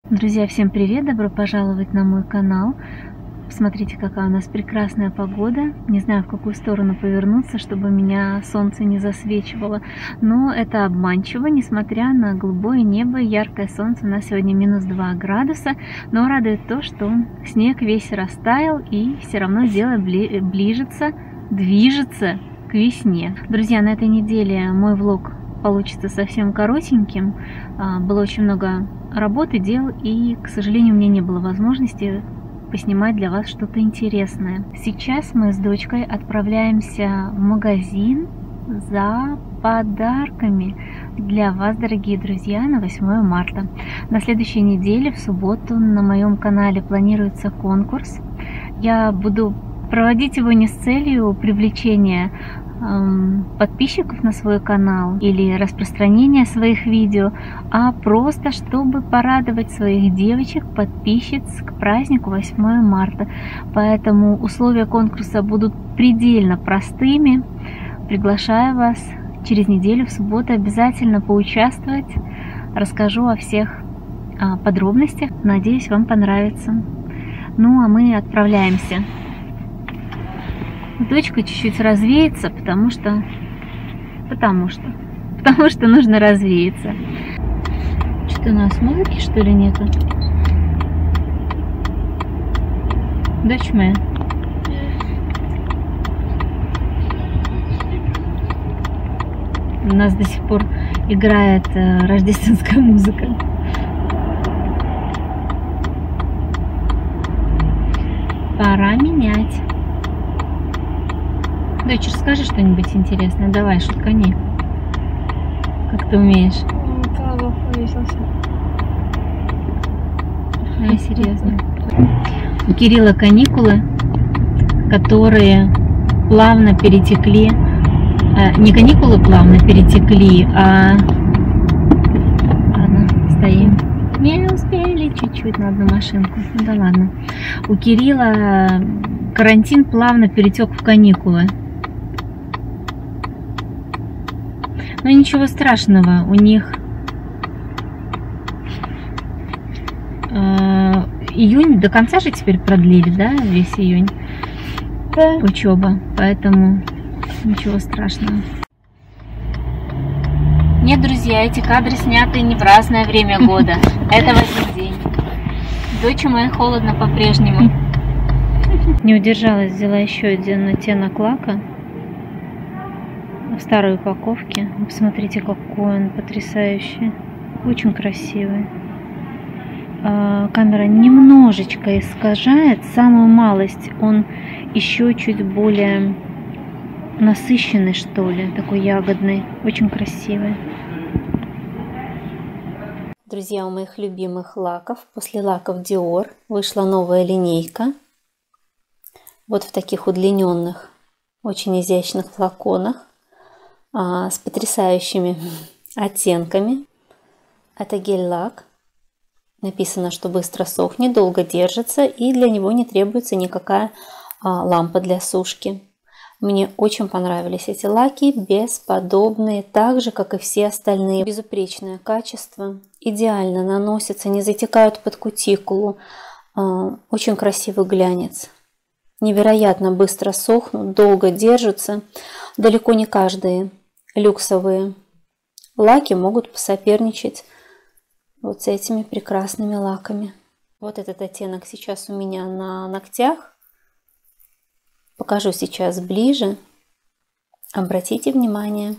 Друзья, всем привет! Добро пожаловать на мой канал. Посмотрите, какая у нас прекрасная погода. Не знаю, в какую сторону повернуться, чтобы меня солнце не засвечивало. Но это обманчиво, несмотря на голубое небо и яркое солнце. У нас сегодня минус 2 градуса. Но радует то, что снег весь растаял и все равно дело движется к весне. Друзья, на этой неделе мой влог получится совсем коротеньким. Было очень много работы, дел, и, к сожалению, у меня не было возможности поснимать для вас что-то интересное. Сейчас мы с дочкой отправляемся в магазин за подарками для вас, дорогие друзья, на 8 марта. На следующей неделе, в субботу, на моем канале планируется конкурс. Я буду проводить его не с целью привлечения подписчиков на свой канал или распространения своих видео, а просто чтобы порадовать своих девочек, подписчиц к празднику 8 марта. Поэтому условия конкурса будут предельно простыми. Приглашаю вас через неделю в субботу обязательно поучаствовать. Расскажу о всех подробностях. Надеюсь, вам понравится. Ну а мы отправляемся. Дочка чуть-чуть развеется, потому что нужно развеяться. Что-то у нас музыки, что ли, нету? Дочь моя. У нас до сих пор играет рождественская музыка. Пора менять. Дочь, расскажи что-нибудь интересное. Давай, шуткани. Как ты умеешь? Колобок повесился. Ай, серьезно. У Кирилла каникулы, которые плавно перетекли. Не каникулы плавно перетекли, а... Ладно, стоим. Не успели чуть-чуть на одну машинку. Ну да ладно. У Кирилла карантин плавно перетек в каникулы. Но ничего страшного, у них июнь до конца же теперь продлили, да, весь июнь, да. Учеба, поэтому ничего страшного. Нет, друзья, эти кадры сняты не в разное время года, это в один день. Доче моей холодно по-прежнему. Не удержалась, взяла еще один оттенок лака. В старой упаковке. Посмотрите, какой он потрясающий. Очень красивый. Камера немножечко искажает, самую малость. Он еще чуть более насыщенный, что ли, такой ягодный. Очень красивый. Друзья, у моих любимых лаков, после лаков Dior, вышла новая линейка. Вот в таких удлиненных, очень изящных флаконах. С потрясающими оттенками. Это гель-лак. Написано, что быстро сохнет, долго держится, и для него не требуется никакая лампа для сушки. Мне очень понравились эти лаки, бесподобные, так же, как и все остальные. Безупречное качество, идеально наносятся, не затекают под кутикулу. Очень красивый глянец. Невероятно быстро сохнут, долго держатся. Далеко не каждые люксовые лаки могут посоперничать вот с этими прекрасными лаками. Вот этот оттенок сейчас у меня на ногтях. Покажу сейчас ближе. Обратите внимание.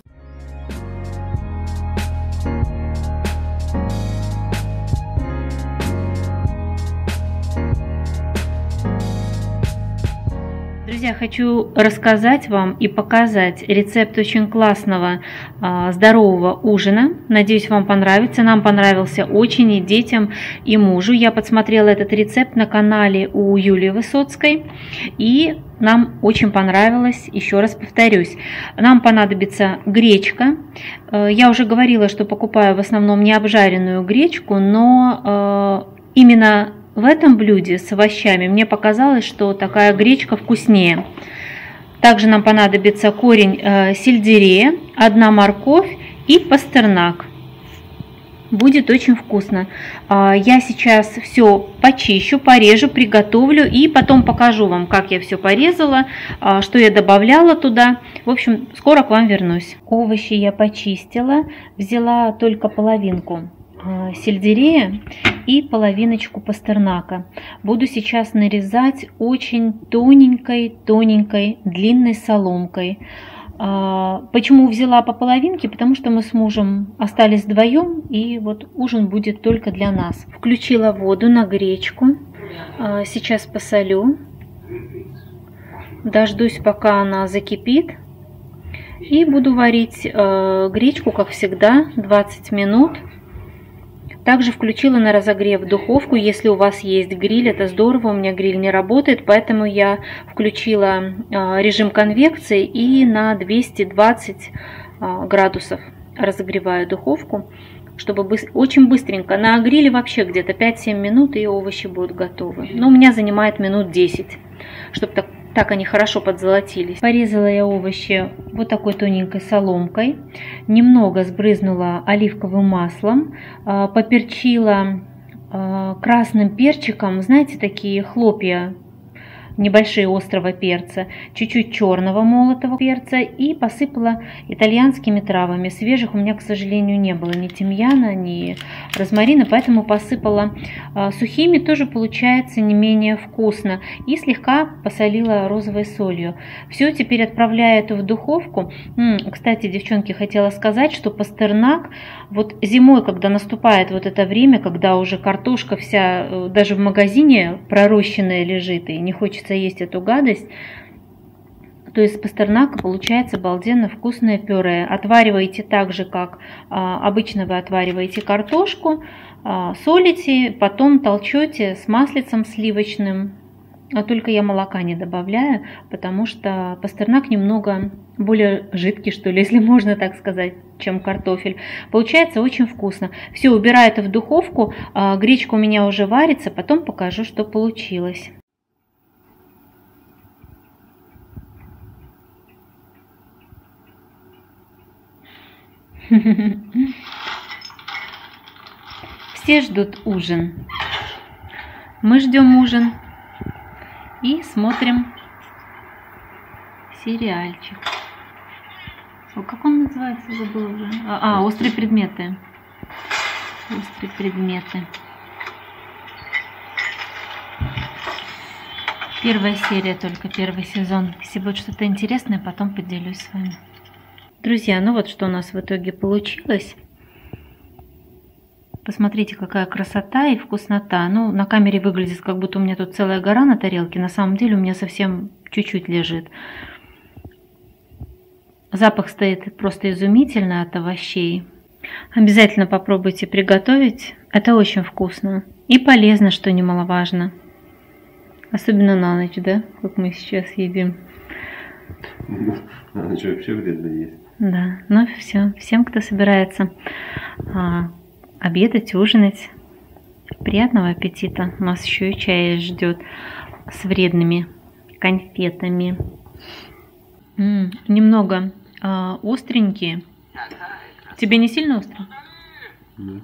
Друзья, хочу рассказать вам и показать рецепт очень классного здорового ужина. Надеюсь, вам понравится. Нам понравился очень, и детям, и мужу. Я подсмотрела этот рецепт на канале у Юлии Высоцкой, и нам очень понравилось. Еще раз повторюсь, нам понадобится гречка. Я уже говорила, что покупаю в основном не обжаренную гречку, но именно в этом блюде с овощами мне показалось, что такая гречка вкуснее. Также нам понадобится корень сельдерея, 1 морковь и пастернак. Будет очень вкусно. Я сейчас все почищу, порежу, приготовлю и потом покажу вам, как я все порезала, что я добавляла туда. В общем, скоро к вам вернусь. Овощи я почистила, взяла только половинку сельдерея и половиночку пастернака. Буду сейчас нарезать очень тоненькой длинной соломкой. Почему взяла по половинке? Потому что мы с мужем остались вдвоем, и вот ужин будет только для нас. Включила воду на гречку. Сейчас посолю. Дождусь, пока она закипит. И буду варить гречку, как всегда, 20 минут. Также включила на разогрев духовку. Если у вас есть гриль, это здорово. У меня гриль не работает, поэтому я включила режим конвекции и на 220 градусов разогреваю духовку, чтобы очень быстренько. На гриле вообще где-то 5-7 минут и овощи будут готовы. Но у меня занимает минут 10, чтобы так они хорошо подзолотились. Порезала я овощи вот такой тоненькой соломкой. Немного сбрызнула оливковым маслом. Поперчила красным перчиком. Знаете, такие хлопья небольшие острого перца, чуть-чуть черного молотого перца и посыпала итальянскими травами. Свежих у меня, к сожалению, не было ни тимьяна, ни розмарина, поэтому посыпала сухими, тоже получается не менее вкусно. И слегка посолила розовой солью. Все, теперь отправляю это в духовку. Кстати, девчонки, хотела сказать, что пастернак вот зимой, когда наступает вот это время, когда уже картошка вся даже в магазине пророщенная лежит и не хочется есть эту гадость, то из пастернака получается обалденно вкусное пюре. Отвариваете так же, как обычно вы отвариваете картошку, солите, потом толчете с маслицем сливочным. А только я молока не добавляю, потому что пастернак немного более жидкий, что ли, если можно так сказать, чем картофель. Получается очень вкусно. Все, убираю это в духовку. Гречка у меня уже варится, потом покажу, что получилось. Все ждут ужин. Мы ждем ужин и смотрим сериальчик. Как он называется? Забыла уже. «Острые предметы». «Острые предметы». Первая серия только, первый сезон. Если будет что-то интересное, потом поделюсь с вами. Друзья, ну вот что у нас в итоге получилось. Посмотрите, какая красота и вкуснота. Ну, на камере выглядит, как будто у меня тут целая гора на тарелке. На самом деле у меня совсем чуть-чуть лежит. Запах стоит просто изумительно от овощей. Обязательно попробуйте приготовить. Это очень вкусно. И полезно, что немаловажно. Особенно на ночь, да? Как мы сейчас едим. На ночь вообще вредно есть. Да, ну все. Всем, кто собирается обедать, ужинать, приятного аппетита. У нас еще и чай ждет с вредными конфетами. Немного остренькие. Тебе не сильно остро? Да.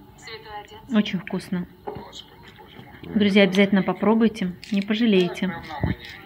Очень вкусно. Друзья, обязательно попробуйте, не пожалеете.